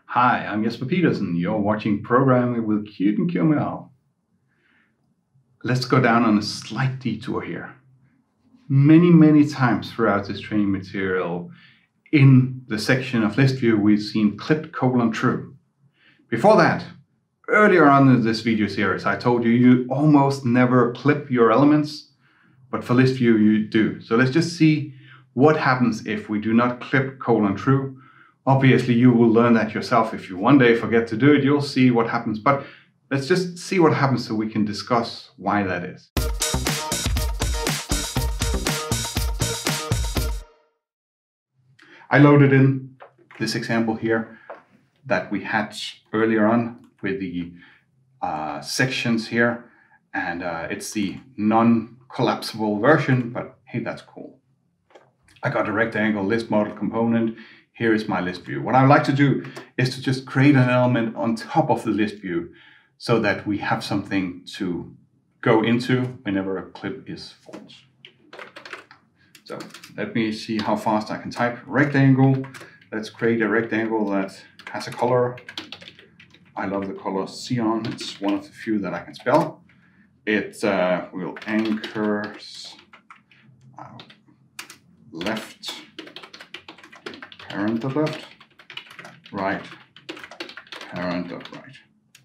Hi, I'm Jesper Pedersen. You're watching Programming with Qt and QML. Let's go down on a slight detour here. Many times throughout this training material, in the section of list view, we've seen clipped : true. Before that, earlier on in this video series, I told you almost never clip your elements, but for list view you do. So let's just see what happens if we do not clip : true. Obviously, you will learn that yourself. If you one day forget to do it, you'll see what happens. But let's just see what happens so we can discuss why that is. I loaded in this example here that we had earlier on with the sections here. And it's the non-collapsible version, but hey, that's cool. I got a rectangle list model component. Here is my list view. What I like to do is to just create an element on top of the list view so that we have something to go into whenever a clip is false. So let me see how fast I can type rectangle. Let's create a rectangle that has a color. I love the color cyan. It's one of the few that I can spell. It will anchors left, parent dot left, right, parent dot right.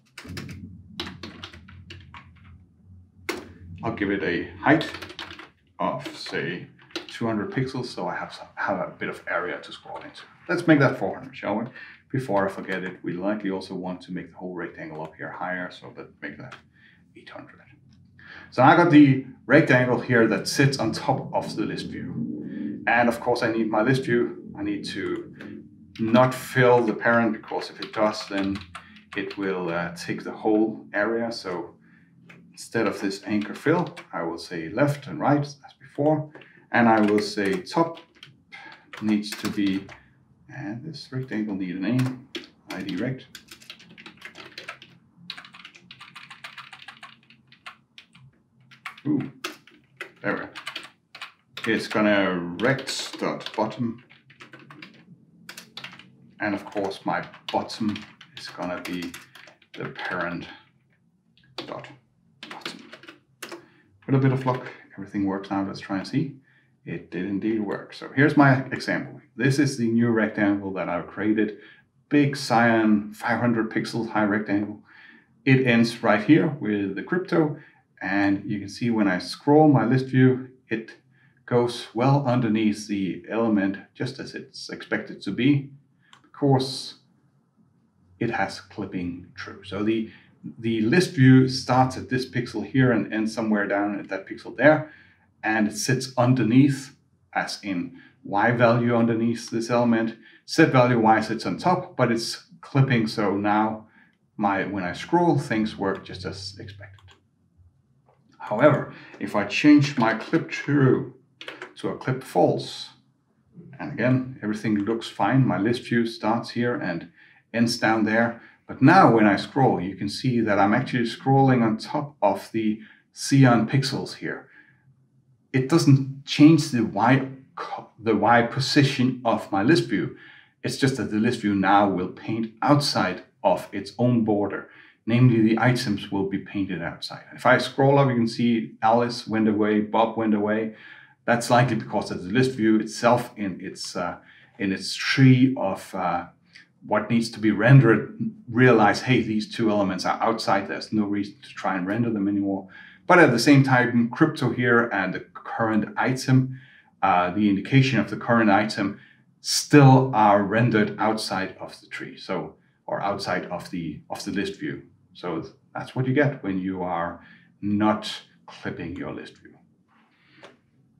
I'll give it a height of, say, 200 pixels, so I have a bit of area to scroll into. Let's make that 400, shall we? Before I forget it, we likely also want to make the whole rectangle up here higher, so let's make that 800. So I got the rectangle here that sits on top of the list view. And of course I need my list view. I need to not fill the parent, because if it does, then it will take the whole area. So instead of this anchor fill, I will say left and right as before. And I will say top needs to be, and this rectangle needs a name, ID rect. Ooh, there we go. It's gonna rect.bottom. And of course my bottom is gonna be the parent dot bottom. With a bit of luck, everything works now. Let's try and see. It did indeed work. So here's my example. This is the new rectangle that I've created. Big cyan 500 pixels high rectangle. It ends right here with the crypto. And you can see when I scroll my list view, it goes well underneath the element just as it's expected to be, because it has clipping true. So the list view starts at this pixel here and ends somewhere down at that pixel there, and it sits underneath, as in Y value underneath this element. Set value Y sits on top, but it's clipping, so now when I scroll, things work just as expected. However, if I change my clip true to a clip false, and again, everything looks fine. My list view starts here and ends down there. But now when I scroll, you can see that I'm actually scrolling on top of the cyan pixels here. It doesn't change the Y position of my list view. It's just that the list view now will paint outside of its own border. Namely, the items will be painted outside. If I scroll up, you can see Alice went away, Bob went away. That's likely because of the list view itself in its tree of what needs to be rendered, realize, hey, these two elements are outside. There's no reason to try and render them anymore. But at the same time, crypto here and the current item, the indication of the current item, still are rendered outside of the tree, so, or outside of the list view. So that's what you get when you are not clipping your list view. Clip :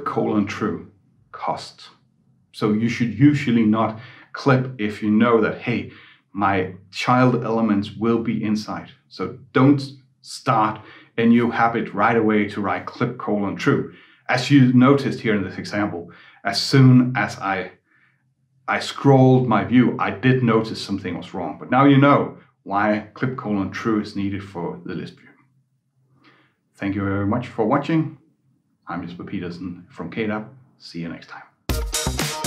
true, cost. So you should usually not clip if you know that, hey, my child elements will be inside. So don't start a new habit right away to write clip : true. As you noticed here in this example, as soon as I scrolled my view, I did notice something was wrong. But now you know why clip : true is needed for the list view. Thank you very much for watching. I'm Jesper Pedersen from KDAB. See you next time.